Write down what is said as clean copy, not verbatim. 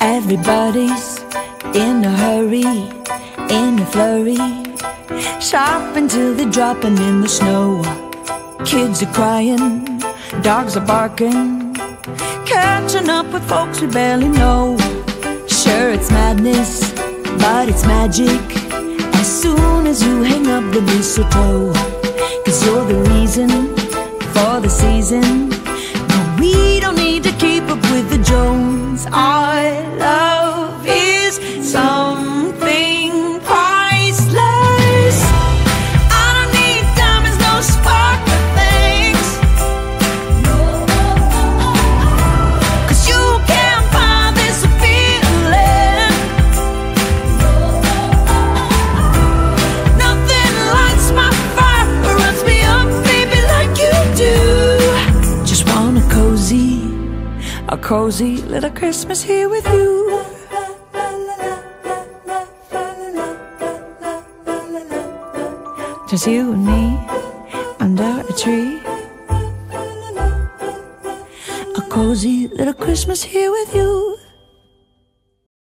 Everybody's in a hurry, in a flurry, shopping till they're dropping in the snow. Kids are crying, dogs are barking, catching up with folks we barely know. Sure, it's madness, but it's magic. As soon as you hang up the mistletoe, 'cause you're the reason for the season. No, we don't need to keep up with the Jones. Our love is something priceless. I don't need diamonds, no sparkly things, 'cause you can't buy this feeling. Nothing lights my fire or runs me up, baby, like you do. Just want a cozy little Christmas here with you. Just you and me under a tree. A cozy little Christmas here with you.